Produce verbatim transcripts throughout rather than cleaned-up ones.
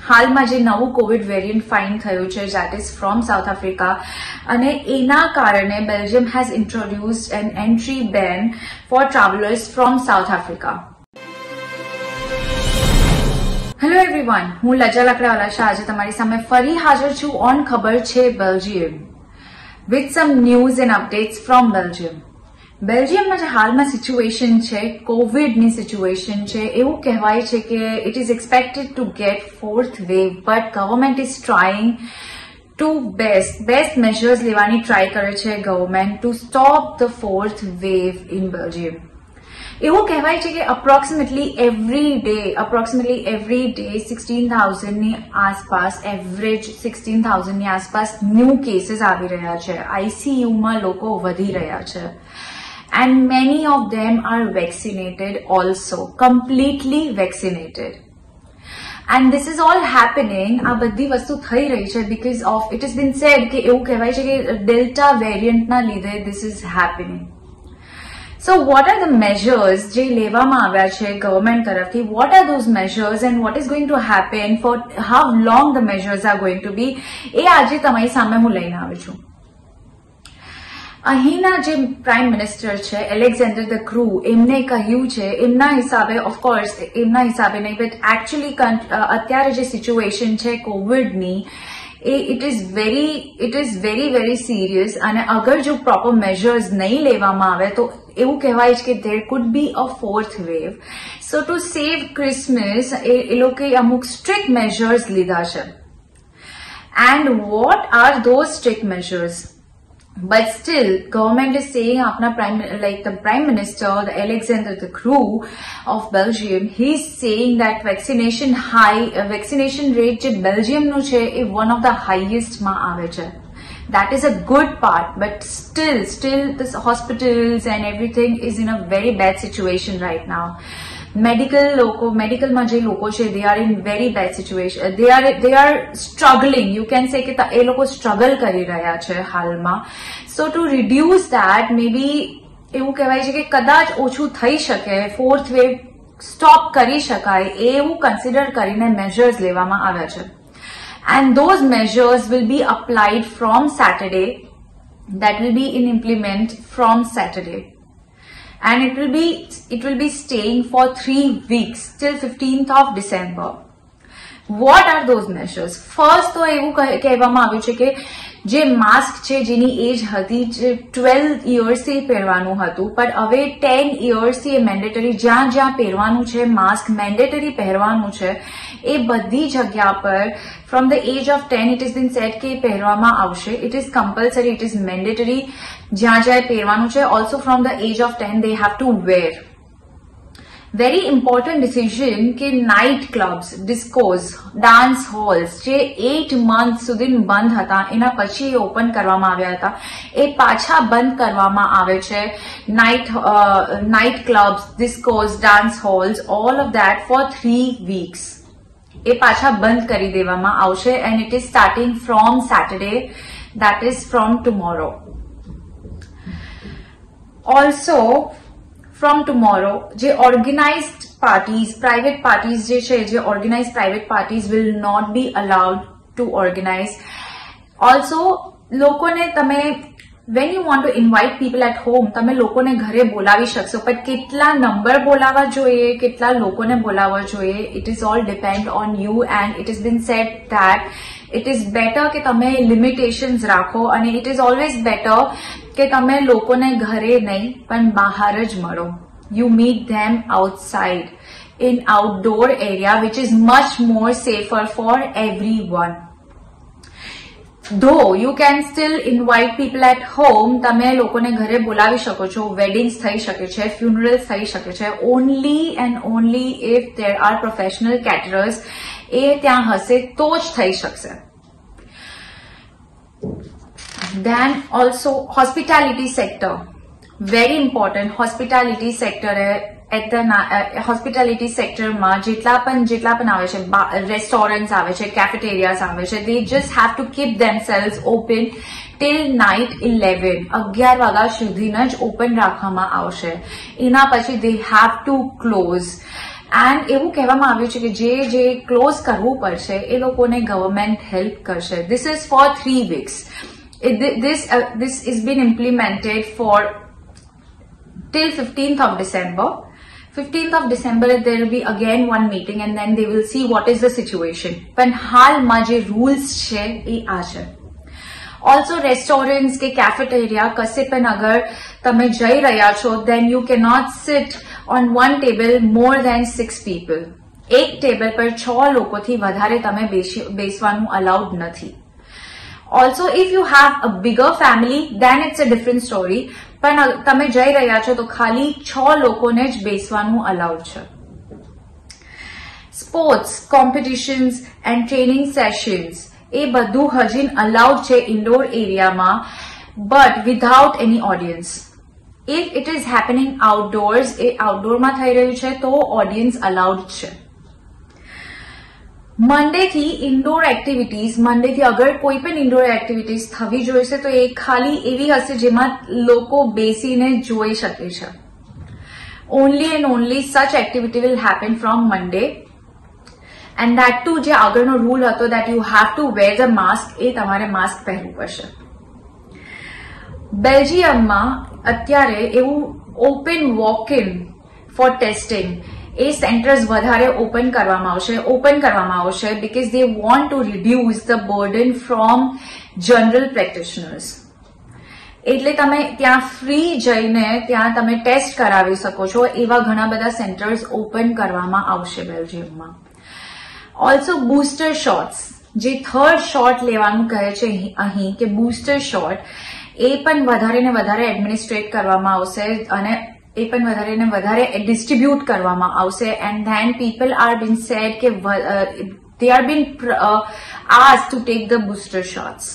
હાલમાં જે નવું કોવિડ વેરિયન્ટ ફાઇન્ડ થયું છે that is from South Africa અને એના કારણે Belgium has introduced an entry ban for travellers from South Africa. Hello everyone, હું લજા લાકડાવાલા શાહ આજે તમારી સામે ફરી હાજર છું ઓન ખબર છે Belgium with some news and updates from Belgium. બેલ્જિયમમાં જે હાલમાં સિચ્યુએશન છે, કોવિડની સિચ્યુએશન છે, એવું કહેવાય છે કે it is expected to get fourth wave, but government is trying to best best measures લેવાની ટ્રાય કરે છે government to stop the fourth wave in Belgium. એવું કહેવાય છે કે approximately every day approximately every day sixteen થાઉઝન્ડની આસપાસ average sixteen થાઉઝન્ડની આસપાસ ન્યૂ કેસીસ આવી રહ્યા છે. આઈસીયુમાં લોકો વધી રહ્યા છે. And many of them are vaccinated also, completely vaccinated. And this is all happening, આ બધી વસ્તુ થઈ રહી છે because of, it has been said કે એવું કહેવાય છે કે ડેલ્ટા વેરિયન્ટના લીધે this is happening. So what are the measures જે લેવામાં આવ્યા છે ગવર્મેન્ટ તરફથી? What are those measures and what is going to happen, for how long the measures are going to be? એ આજે તમારી સામે હું લઈને આવી છું. અહીંના જે પ્રાઇમ મિનિસ્ટર છે એલેક્ઝેન્ડર ધ ક્રુ, એમને કહ્યું છે એમના હિસાબે, ઓફકોર્સ એમના હિસાબે નહીં, બટ એકચ્યુઅલી અત્યારે જે સિચ્યુએશન છે કોવિડની એ it is very it is very very serious અને અગર જો પ્રોપર મેજર્સ નહીં લેવામાં આવે તો એવું કહેવાય છે કે there could be a fourth wave. So to save Christmas એ લોકોએ અમુક સ્ટ્રિક્ટ મેજર્સ લીધા છે. And what are those strict measures? But still, government is saying, apna prime, like the prime minister, the Alexander the Croo of Belgium, he's saying that vaccination high, uh, vaccination rate je Belgium no che, is one of the highest ma aave che. That is a good part, but still, still, this hospitals and everything is in a very bad situation right now. Medical loco, medical માં જે લોકો છે, they are in very bad situation. They are they are struggling. You can say કે એ લોકો struggle કરી રહ્યા છે હાલમાં. So to reduce that, maybe એવું કહેવાય છે કે કદાચ ઓછું થઈ શકે, fourth wave stop કરી શકાય, એવું consider કરીને measures લેવામાં આવ્યા છે. And those measures will be applied from Saturday. That will be in implement from Saturday. And it will be it will be staying for three weeks till fifteenth of December. What are those measures? First તો એવું કહેવામાં આવ્યું છે કે જે mask છે જેની એજ હતી જે ટ્વેલ્વ ઇયર્સથી પહેરવાનું હતું, પણ હવે ટેન ઇયર્સથી એ મેન્ડેટરી જ્યાં જ્યાં પહેરવાનું છે માસ્ક મેન્ડેટરી પહેરવાનું છે એ બધી જગ્યા પર from the age of ten it has been said કે પહેરવામાં આવશે. It is compulsory, it is mandatory જ્યાં જ્યાં પહેરવાનું છે. Also from the age of ten they have to wear. Very important decision કે night clubs, discos, dance halls જે eight month સુધી બંધ હતા એના પછી ઓપન કરવામાં આવ્યા હતા, એ પાછા બંધ કરવામાં આવે છે. Night night clubs, discos, dance halls, all of that for three weeks એ પાછા બંધ કરી દેવામાં આવશે. And it is starting from Saturday, that is from tomorrow. Also from tomorrow, જે organized parties, private parties જે છે, જે organized private parties will not be allowed to organize. Also, લોકોને તમે when you want to invite people at home, તમે લોકોને ઘરે બોલાવી શકશો, પણ કેટલા નંબર બોલાવવા જોઈએ, કેટલા લોકોને બોલાવવા જોઈએ, it is all depend on you. And it has been said that it is better કે તમે limitations રાખો અને it is always better કે તમે લોકોને ઘરે નહીં પણ બહાર જ મળો. You meet them outside in outdoor area which is much more safer for everyone. Though you can still invite people at home, તમે લોકોને ઘરે બોલાવી શકો છો, weddings થઈ શકે છે, funerals થઈ શકે છે, only and only if there are professional caterers એ ત્યાં હશે તો જ થઈ શકશે. Then also hospitality sector, very important. Hospitality sector at the uh, hospitality sector માં જેટલા પણ જેટલા પણ આવે છે, રેસ્ટોરન્ટ્સ આવે છે, કેફેટેરિયાસ આવે છે, they just have to keep themselves open till night eleven. અગિયાર વાગ્યા સુધીના જ ઓપન રાખવામાં આવશે. એના પછી they have to close. And એવું કહેવામાં આવ્યું છે કે જે જે ક્લોઝ કરવું પડશે એ લોકોને ગવર્મેન્ટ હેલ્પ કરશે. This is for three weeks. This uh, this is been implemented for till fifteenth of December. fifteenth of December there will be again one meeting and then they will see what is the situation. પણ હાલમાં જે rules છે એ આ છે. Also restaurants કે cafeteria કશે પણ અગર તમે જઈ રહ્યા છો then you cannot sit on one table more than six people. એક ટેબલ પર છ લોકોથી વધારે તમે બેસવાનું અલાઉડ નથી. Also, if you have a bigger family, then it's a different story. પણ તમે જઈ રહ્યા છો તો ખાલી છ લોકોને જ બેસવાનું અલાઉડ છે. Sports competitions and training sessions એ બધું હજી અલાઉડ છે ઇન્ડોર એરિયામાં, but without any audience. If it is happening outdoors, એ આઉટડોરમાં થઈ રહ્યું છે તો ઓડિયન્સ અલાઉડ છે. મંડે થી ઇન્ડોર એક્ટિવિટીઝ, મંડે થી અગર કોઈ પણ ઇન્ડોર એક્ટિવિટીઝ થવી જોઈશે તો એ ખાલી એવી હશે જેમાં લોકો બેસીને જોઈ શકે છે. Only and only such activity will happen from Monday. And that too જે આગળનો રૂલ હતો that you have to wear the mask, એ તમારે માસ્ક પહેરવું પડશે. બેલ્જિયમમાં અત્યારે એવું open walk in for testing એ સેન્ટર્સ વધારે ઓપન કરવામાં આવશે ઓપન કરવામાં આવશે because they want to reduce the burden from general practitioners. એટલે તમે ત્યાં ફ્રી જઈને ત્યાં તમે ટેસ્ટ કરાવી શકો છો એવા ઘણા બધા સેન્ટર્સ ઓપન કરવામાં આવશે બેલ્જિયમમાં. ઓલ્સો બૂસ્ટર શોટ્સ, જે થર્ડ શોટ લેવાનું કહે છે અહીં કે બૂસ્ટર શોટ, એ પણ વધારે ને વધારે એડમિનિસ્ટ્રેટ કરવામાં આવશે અને એ પણ વધારે ને વધારે ડિસ્ટ્રીબ્યુટ કરવામાં આવશે. And then people are been said કે they are been asked to take the booster shots.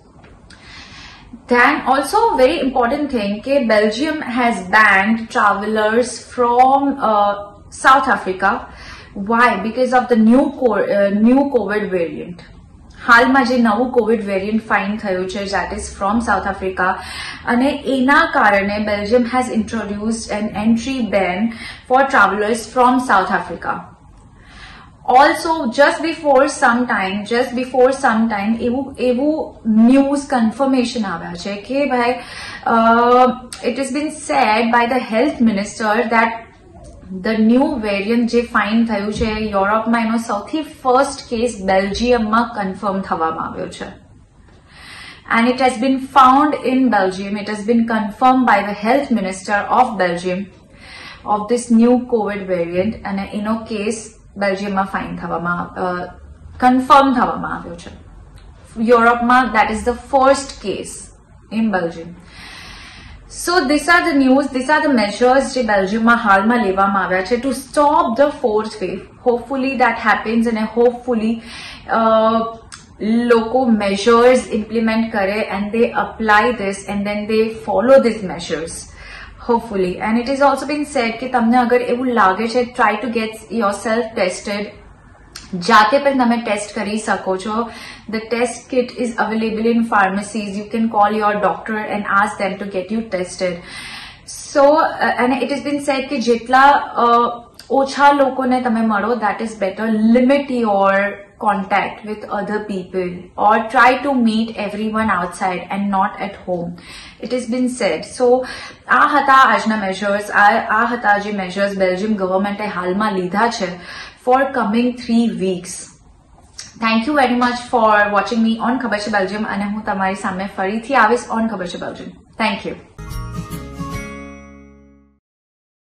Then also very important thing કે Belgium has banned travelers from uh, South Africa. Why? Because of the new uh, new COVID variant. હાલમાં જે નવું Covid variant find થયું છે that is from South Africa, અને એના કારણે Belgium has introduced an entry ban for travelers from South Africa. Also, just before some time, just before some time, એવું એવું news confirmation આવ્યા છે કે ભાઈ uh, it has been said by the health minister that the new variant જે find થયું છે યુરોપમાં એનો સૌથી ફર્સ્ટ કેસ બેલ્જિયમમાં કન્ફર્મ થવામાં આવ્યો છે. And it has been found in Belgium. It has been confirmed by the health minister of Belgium of this new COVID variant. And એનો કેસ બેલ્જિયમમાં ફાઇન્ડ થવામાં કન્ફર્મ થવામાં આવ્યો છે. યુરોપમાં that is the first case in Belgium. So these are the news, these are the measures જે બેલ્જિયમમાં હાલમાં લેવામાં આવ્યા છે to stop the fourth wave. Hopefully that happens and hopefully uh, લોકો measures implement કરે and they apply this and then they follow these measures. Hopefully. And it is also been said કે તમને અગર એવું લાગે છે try to get yourself tested. જાતે પણ તમે ટેસ્ટ કરી શકો છો. The test kit is available in pharmacies. You can call your doctor and ask them to get you tested. So, uh, and it has been said કે જેટલા uh, ઓછા લોકોને તમે મળો that is better. Limit your contact with other people or try to meet everyone outside and not at home. It has been said. So, આ હતા આજના measures. આ, આ હતા જે measures બેલ્જિયમ ગવર્મેન્ટે હાલમાં લીધા છે for coming three weeks. Thank you very much for watching me on ખબર છે બેલ્જિયમ, અને હું તમારી સામે ફરીથી આવીશ on ખબર છે બેલ્જિયમ. Thank you.